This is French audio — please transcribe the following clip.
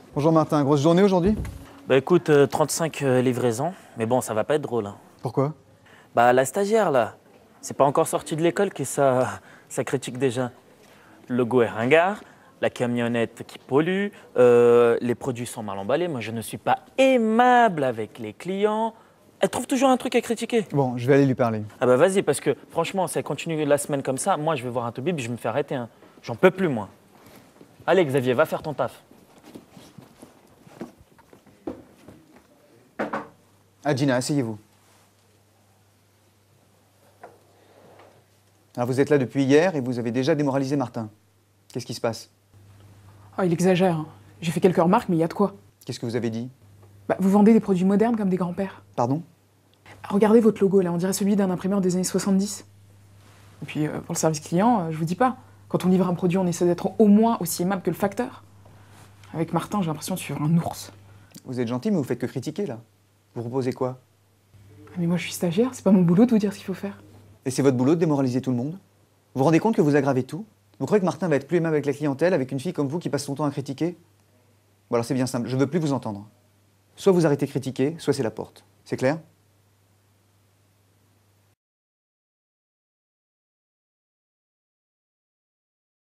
Bonjour Martin, grosse journée aujourd'hui? Bah écoute, 35 livraisons, mais bon, ça va pas être drôle, hein. Pourquoi? Bah la stagiaire là, c'est pas encore sorti de l'école que ça critique déjà. Le logo est ringard, la camionnette qui pollue, les produits sont mal emballés, moi je ne suis pas aimable avec les clients. Elle trouve toujours un truc à critiquer. Bon, je vais aller lui parler. Ah bah vas-y, parce que franchement, si elle continue la semaine comme ça, moi je vais voir un toubib, je me fais arrêter, hein. J'en peux plus moi. Allez Xavier, va faire ton taf. Ah Gina, asseyez-vous. Alors vous êtes là depuis hier et vous avez déjà démoralisé Martin. Qu'est-ce qui se passe? Oh, il exagère, hein. J'ai fait quelques remarques, mais il y a de quoi. Qu'est-ce que vous avez dit? Bah, vous vendez des produits modernes comme des grands-pères. Pardon? Regardez votre logo, là, on dirait celui d'un imprimeur des années 70. Et puis, pour le service client, je vous dis pas. Quand on livre un produit, on essaie d'être au moins aussi aimable que le facteur. Avec Martin, j'ai l'impression de suivre un ours. Vous êtes gentil, mais vous faites que critiquer là. Vous proposez quoi? Ah, mais moi, je suis stagiaire, c'est pas mon boulot de vous dire ce qu'il faut faire. Et c'est votre boulot de démoraliser tout le monde? Vous vous rendez compte que vous aggravez tout? Vous croyez que Martin va être plus aimable avec la clientèle, avec une fille comme vous qui passe son temps à critiquer? Bon alors c'est bien simple, je veux plus vous entendre. Soit vous arrêtez de critiquer, soit c'est la porte. C'est clair?